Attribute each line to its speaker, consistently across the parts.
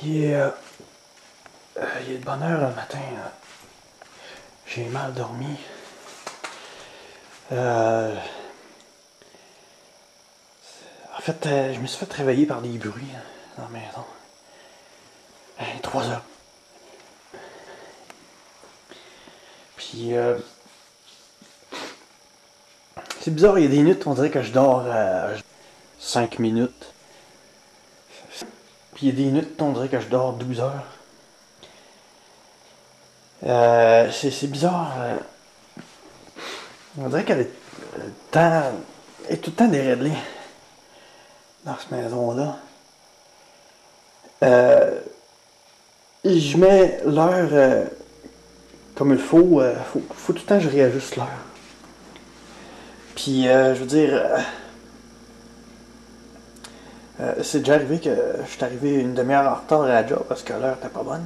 Speaker 1: Il est de bonne heure le matin. J'ai mal dormi. En fait, je me suis fait réveiller par des bruits dans la maison. 3 heures. Puis, c'est bizarre, il y a des nuits, on dirait que je dors 5 minutes. Puis, il y a des nuits, on dirait que je dors 12 heures. C'est bizarre. On dirait qu'elle est, est tout le temps déréglée dans cette maison-là. Je mets l'heure comme il faut. Faut tout le temps que je réajuste l'heure. Puis, je veux dire, c'est déjà arrivé que je suis arrivé une demi-heure en retard à la job parce que l'heure était pas bonne.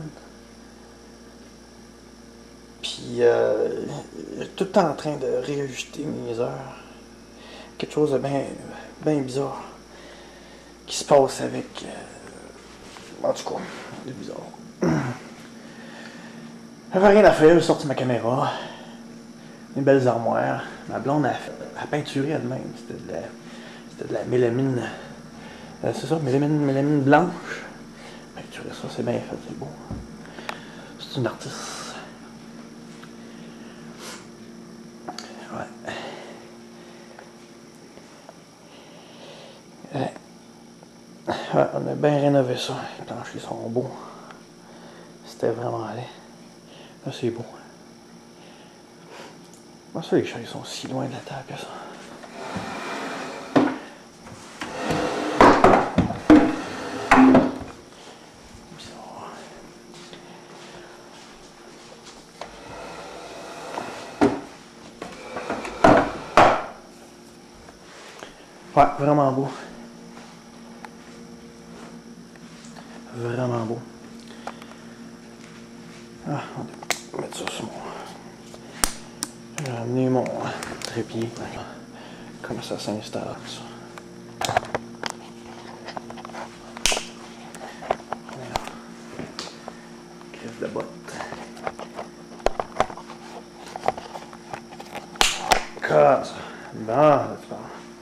Speaker 1: Puis, tout le temps en train de réajuster mes heures. Quelque chose de bien bizarre qui se passe avec... en tout cas, c'est bizarre. J'avais rien à faire, j'ai sorti ma caméra, mes belles armoires. Ma blonde a peinturé elle-même. C'était de la mélamine. C'est ça, mélamine blanche. Peinturer ça, c'est bien fait, c'est beau. C'est une artiste. Ouais. Ouais, on a bien rénové ça. Les planchers sont beaux. C'était vraiment allé. Là, c'est beau. Comment ça, les chaises sont si loin de la table que ça? Ouais, vraiment beau. Vraiment beau. Ah, on va mettre ça sur mon... J'ai amené mon trépied. Comment ça s'installe, ça. Crise de botte. Casse. Bon, là, tu parles.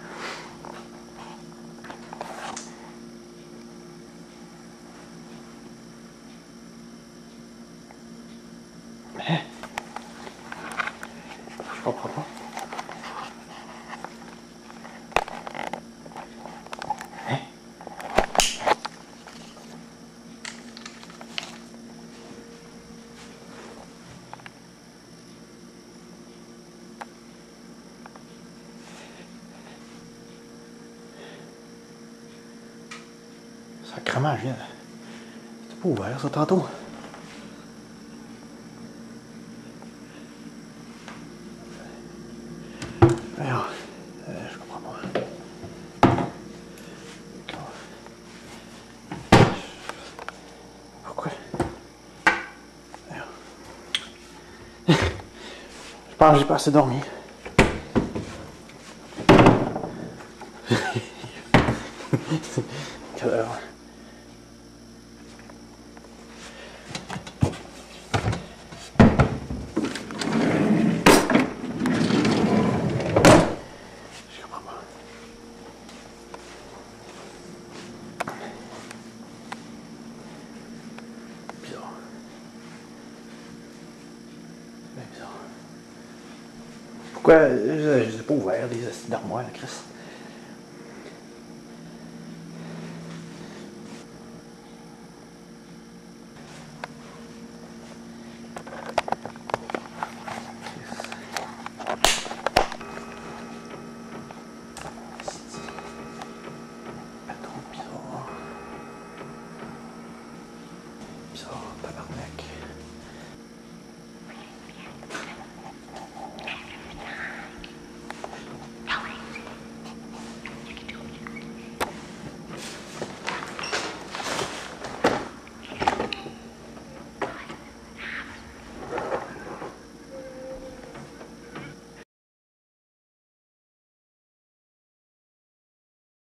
Speaker 1: Je comprends pas. Hein? Sacrement, je viens. C'était pas ouvert, ça, tantôt. Alors, je comprends pas. Pourquoi? Alors. Je pense que j'ai pas assez dormi. Quelle heure? Pourquoi je les ai pas ouverts, les acides d'armoire, Chris? Pas trop bizarre. Bizarre, pas